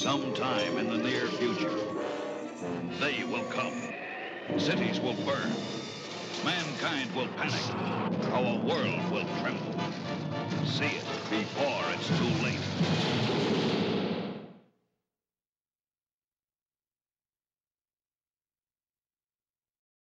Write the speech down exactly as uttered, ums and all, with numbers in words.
Sometime in the near future, they will come. Cities will burn. Mankind will panic. Our world will tremble. See it before